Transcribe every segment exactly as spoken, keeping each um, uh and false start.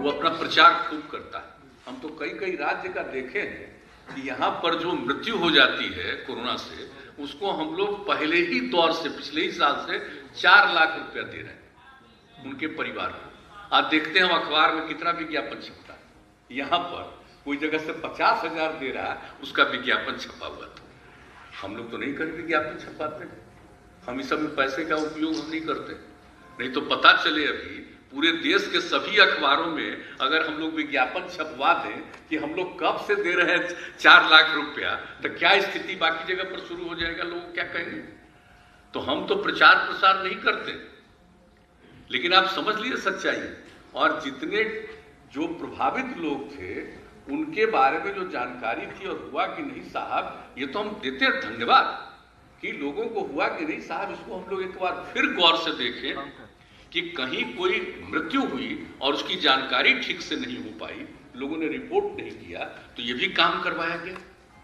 वो अपना प्रचार खूब करता है। हम तो कई कई राज्य का देखे हैं कि यहाँ पर जो मृत्यु हो जाती है कोरोना से, उसको हम लोग पहले ही दौर से, पिछले ही साल से चार लाख रुपया दे रहे हैं उनके परिवार को। आज देखते हैं हम अखबार में कितना विज्ञापन छपता है। यहाँ पर कोई जगह से पचास हजार दे रहा है, उसका विज्ञापन छपा हुआ था। हम लोग तो नहीं कर विज्ञापन छपाते, हम इस सब में पैसे का उपयोग हम नहीं करते। नहीं तो पता चले अभी पूरे देश के सभी अखबारों में अगर हम लोग विज्ञापन छपवा दें कि हम लोग कब से दे रहे हैं चार लाख रुपया, तो क्या स्थिति बाकी जगह पर शुरू हो जाएगा, लोग क्या कहेंगे। तो हम तो प्रचार प्रसार नहीं करते, लेकिन आप समझ लीजिए सच्चाई। और जितने जो प्रभावित लोग थे उनके बारे में जो जानकारी थी और हुआ कि नहीं साहब, ये तो हम देते हैं धन्यवाद कि लोगों को हुआ कि नहीं साहब, इसको हम लोग एक बार फिर गौर से देखें कि कहीं कोई मृत्यु हुई और उसकी जानकारी ठीक से नहीं हो पाई, लोगों ने रिपोर्ट नहीं किया, तो ये भी काम करवाया गया।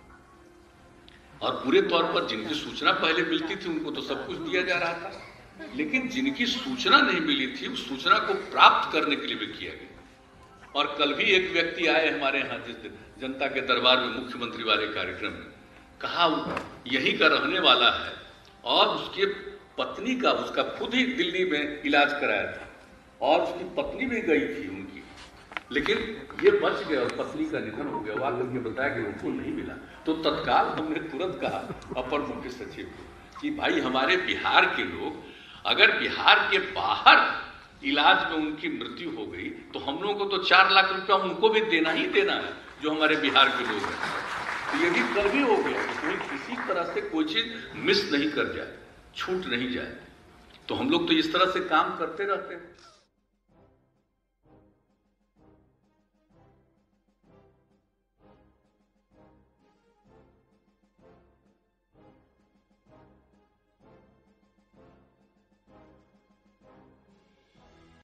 और पूरे तौर पर जिनकी सूचना पहले मिलती थी उनको तो सब कुछ दिया जा रहा था, लेकिन जिनकी सूचना नहीं मिली थी उस सूचना को प्राप्त करने के लिए भी किया गया। और कल भी एक व्यक्ति आए हमारे यहाँ जिस जनता के दरबार में मुख्यमंत्री वाले कार्यक्रम में, कहा यहीं का रहने वाला है और उसके पत्नी का, उसका खुद ही दिल्ली में इलाज कराया था और उसकी पत्नी भी गई थी उनकी, लेकिन ये बच गया और पत्नी का निधन हो गया। आकर के बताया कि उनको नहीं मिला। तो तत्काल हमने तुरंत कहा अपर मुख्य सचिव को कि भाई हमारे बिहार के लोग, अगर बिहार के बाहर इलाज में उनकी मृत्यु हो गई तो हम लोगों को तो चार लाख रुपया उनको भी देना ही देना है जो हमारे बिहार के लोग हैं। तो ये भी कल भी हो गया कि कोई किसी तरह से कोई चीज मिस नहीं कर जाए, छूट नहीं जाए। तो हम लोग तो इस तरह से काम करते रहते हैं।